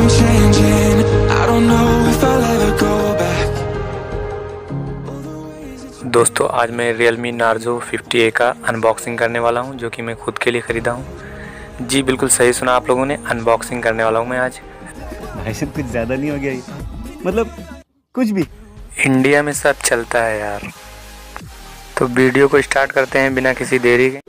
I'm changing. I don't know if I'll ever go back. दोस्तों आज मैं Realme Narzo 50A का unboxing करने वाला हूं, जो कि मैं खुद के लिए ख़रीदा हूं। जी बिल्कुल सही सुना आप लोगों ने, अनबॉक्सिंग करने वाला हूं मैं आज। भाई साहब कुछ ज़्यादा नहीं हो गया ये? मतलब कुछ भी इंडिया में सब चलता है यार। तो वीडियो को स्टार्ट करते हैं बिना किसी देरी के।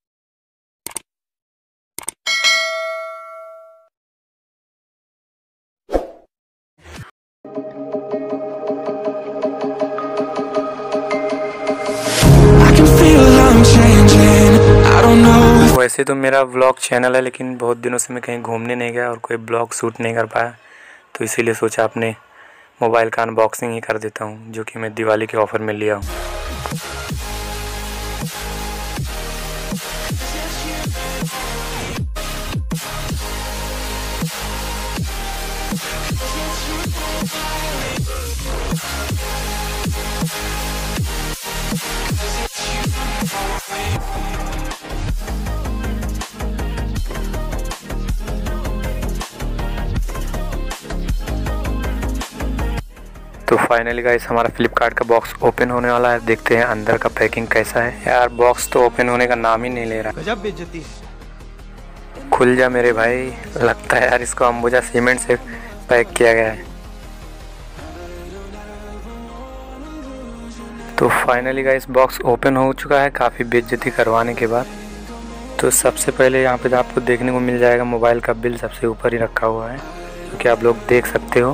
वैसे तो मेरा व्लॉग चैनल है, लेकिन बहुत दिनों से मैं कहीं घूमने नहीं गया और कोई ब्लॉग शूट नहीं कर पाया, तो इसीलिए सोचा अपने मोबाइल का अनबॉक्सिंग ही कर देता हूँ, जो कि मैं दिवाली के ऑफ़र में लिया हूँ। तो फाइनली गाइस हमारा फ्लिपकार्ट का बॉक्स ओपन होने वाला है। देखते हैं अंदर का पैकिंग कैसा है। यार बॉक्स तो ओपन होने का नाम ही नहीं ले रहा। गजब बेइज्जती है। खुल जा मेरे भाई। लगता है यार इसको अंबुजा सीमेंट से पैक किया गया है। तो फाइनली गाइस बॉक्स ओपन हो चुका है काफ़ी बेइज्जती करवाने के बाद। तो सबसे पहले यहाँ पे आपको देखने को मिल जाएगा मोबाइल का बिल सबसे ऊपर ही रखा हुआ है, जो कि आप लोग देख सकते हो।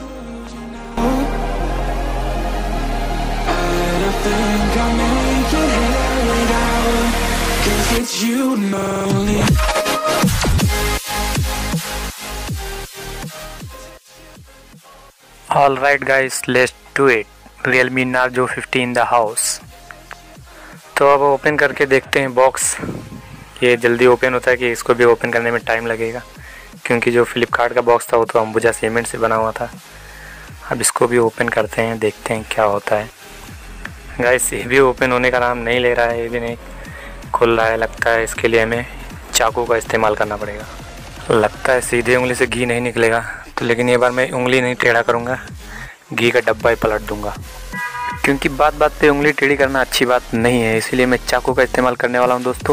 All right guys, let's do it. Realme Narzo 50 in the house. तो अब ओपन करके देखते हैं बॉक्स। ये जल्दी ओपन होता है कि इसको भी ओपन करने में टाइम लगेगा, क्योंकि जो फ्लिपकार्ट का बॉक्स था वो तो अंबुजा सीमेंट से बना हुआ था। अब इसको भी ओपन करते हैं, देखते हैं क्या होता है। गाइस ये भी ओपन होने का नाम नहीं ले रहा है, ये भी नहीं खुल रहा है। लगता है इसके लिए हमें चाकू का इस्तेमाल करना पड़ेगा। लगता है सीधे उंगली से घी नहीं निकलेगा, तो लेकिन ये बार मैं उंगली नहीं टेढ़ा करूँगा, घी का डब्बा ही पलट दूँगा, क्योंकि बात बात पे उंगली टेढ़ी करना अच्छी बात नहीं है। इसीलिए मैं चाकू का इस्तेमाल करने वाला हूँ दोस्तों।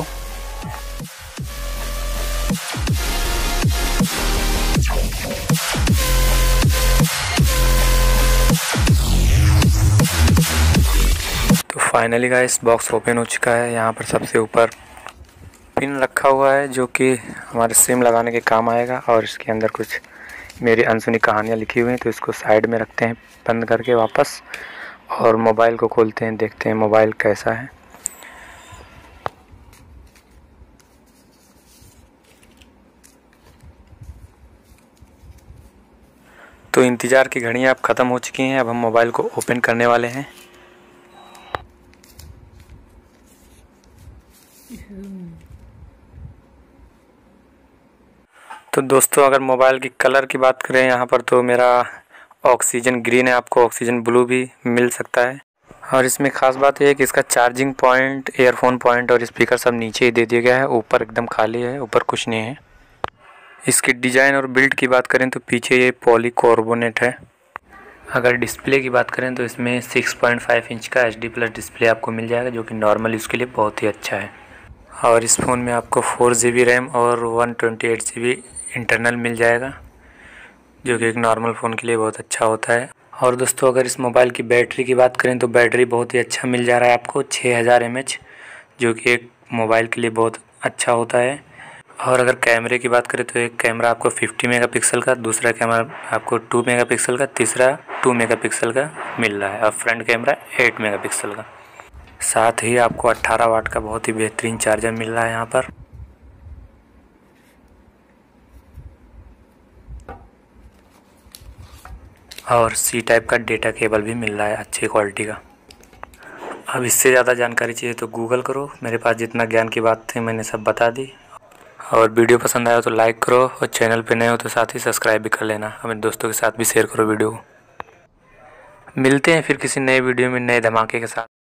तो फाइनली गाइस बॉक्स ओपन हो चुका है। यहाँ पर सबसे ऊपर पिन रखा हुआ है, जो कि हमारे सिम लगाने के काम आएगा, और इसके अंदर कुछ मेरी अनसुनी कहानियाँ लिखी हुई हैं। तो इसको साइड में रखते हैं बंद करके वापस, और मोबाइल को खोलते हैं, देखते हैं मोबाइल कैसा है। तो इंतज़ार की घड़ियाँ अब ख़त्म हो चुकी हैं। अब हम मोबाइल को ओपन करने वाले हैं। तो दोस्तों अगर मोबाइल की कलर की बात करें यहाँ पर, तो मेरा ऑक्सीजन ग्रीन है, आपको ऑक्सीजन ब्लू भी मिल सकता है। और इसमें ख़ास बात यह है कि इसका चार्जिंग पॉइंट, एयरफोन पॉइंट और स्पीकर सब नीचे ही दे दिया गया है, ऊपर एकदम खाली है, ऊपर कुछ नहीं है। इसकी डिज़ाइन और बिल्ड की बात करें तो पीछे ये पॉलीकार्बोनेट है। अगर डिस्प्ले की बात करें तो इसमें 6.5 इंच का HD+ डिस्प्ले आपको मिल जाएगा, जो कि नॉर्मल यूज़ के लिए बहुत ही अच्छा है। और इस फ़ोन में आपको 4 GB रैम और 128 GB इंटरनल मिल जाएगा, जो कि एक नॉर्मल फ़ोन के लिए बहुत अच्छा होता है। और दोस्तों अगर इस मोबाइल की बैटरी की बात करें तो बैटरी बहुत ही अच्छा मिल जा रहा है आपको, 6000 mAh, जो कि एक मोबाइल के लिए बहुत अच्छा होता है। और अगर कैमरे की बात करें तो एक कैमरा आपको 50 मेगापिक्सल का, दूसरा कैमरा आपको 2 मेगापिक्सल का, तीसरा 2 मेगापिक्सल का मिल रहा है, और फ्रंट कैमरा 8 मेगापिक्सल का। साथ ही आपको 18 वाट का बहुत ही बेहतरीन चार्जर मिल रहा है यहाँ पर। और C टाइप का डेटा केबल भी मिल रहा है अच्छी क्वालिटी का। अब इससे ज़्यादा जानकारी चाहिए तो गूगल करो, मेरे पास जितना ज्ञान की बात थी मैंने सब बता दी। और वीडियो पसंद आया तो लाइक करो, और चैनल पे नए हो तो साथ ही सब्सक्राइब भी कर लेना। अपने दोस्तों के साथ भी शेयर करो वीडियो को। मिलते हैं फिर किसी नए वीडियो में नए धमाके के साथ।